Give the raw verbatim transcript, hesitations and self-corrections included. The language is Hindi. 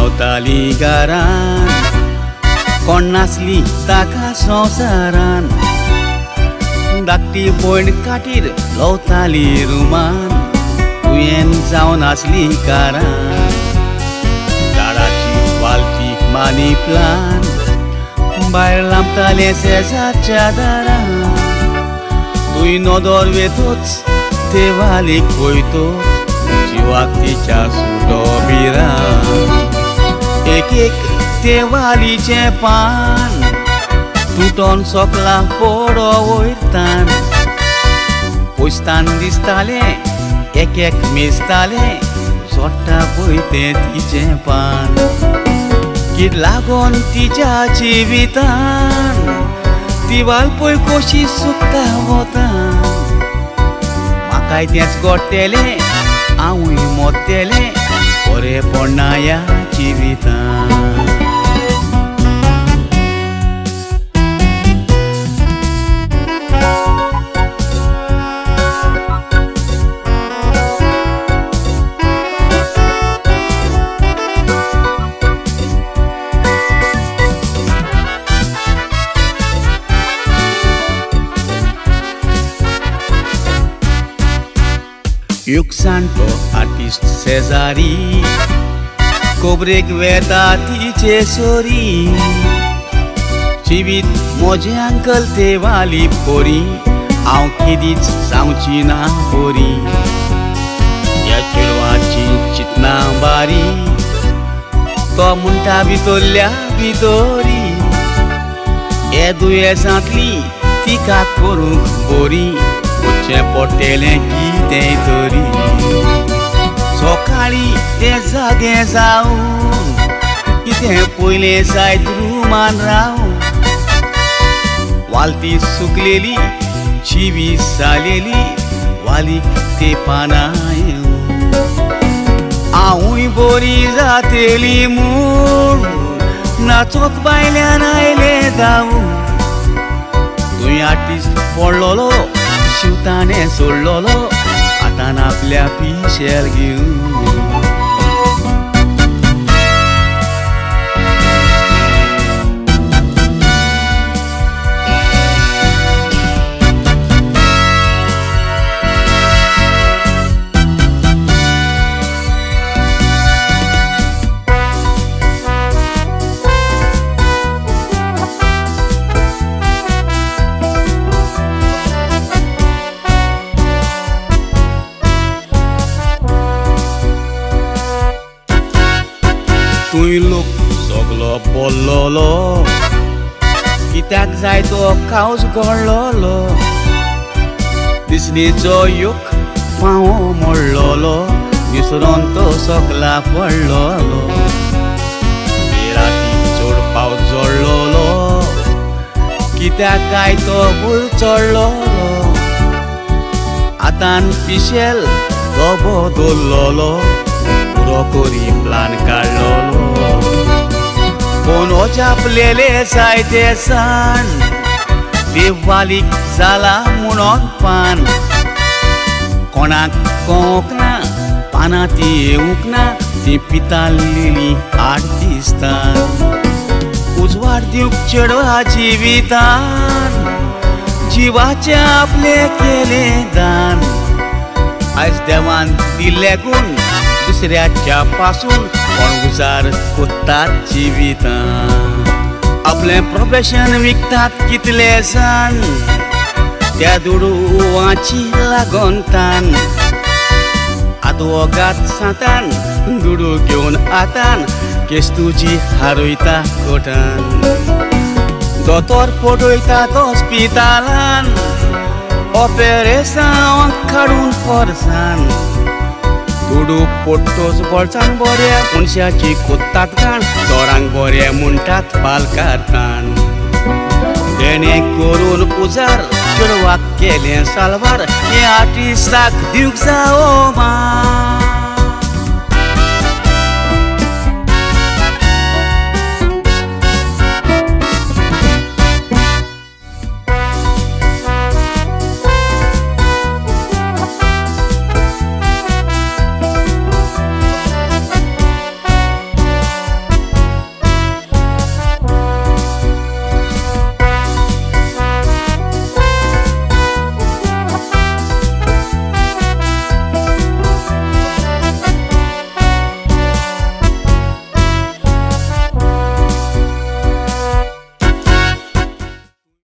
लावताली गारान कोण नासली ताका संवसारान धाकटी भयण काटीर लावताली रुमान तुवें जावन आसली कारान झाडाची वालतीक मानी प्लान भायर लांबताले शेजारच्या दारान तुवें नदर वेतोच ते वालीक पळयतोच जिवाक तिच्या सुटो बिरान एक एक ते वालीचें पान तुटोन सोकला पडो वयरतान पोसतान दिसताले एक एक मेजताले सोडटा पळय तें तिचें पान कित लागोन तिच्या जिवितान ती वाल पळय कशी सुकता वता म्हाकाय तेंच घडटलें हांवूय मोडटलें बरेपणा ह्या जिवितान युक्सांतो आर्टिस्ट शेजारी कोबरेक वेता तिचे सोरी जिवीत म्हजें अंकल ते वाली पोरी हांव किदीच जावची ना पोरी ह्या चेडवाची चिंतना बारी तो म्हणटा भितरल्या भितरी हे दुयेंसांतली तिका करूंक बरी वचचें पडटलें कितें तरी सकाळी तें जागे जावन कितें पयलें जायत रुमान रावन वालती सुकलेली जिवी जालेली वालीक ते पानां येवन हांवूय बरी जातली म्हूण नाचत बायल्यान आयलें धांवून तुवें आर्टिस्ट पडलोलो शिवताने सोडलोलो आतां आपल्या पिशेल घेवन तुवें लोक सगलो बोल्लोलो कित्याक जाय तो कावज घडलोलो दिसणेचो यूक पावो मोडलोलो विसरोन तो सकला पडलोलो राती चड पावस जोडलोलो कित्याक काय तो भूल चडलोलो आतां पिशेल तो बदल्लोलो पुरो करी प्लान काडलोलो कोण जापलेले जायते सान ते वालीक जाला म्हणोन पान कोणाक कोंक ना पानां ती येवंक ना ती पिताल्लेली आठ दिसतान उजवाड दिवंक चेडवा जिवितान जिवाचे आपले केले दान आयज देवान दिल्ले गुण दुसऱ्याच्या पासून कोण उजार कोत्तात जिवितान आपलें प्रोफेशन विकतात कितले जाण त्या दुडवाची लागोन तान आदवोगाद सांतान दुडू घेवन आतान केस्तूची हारोयता कोटान दोतोर पडयतात हॉस्पितालान ऑपेरेशन काडून परसान दुडू पोट्टोच बोळसान बऱ्या मनशाची कोत्तात काण चोरांक बरे म्हणटात पालकारतान तेणे करून उजार चेडवाक केलें सालवार हे आर्टिस्टाक दिवंक जावो मान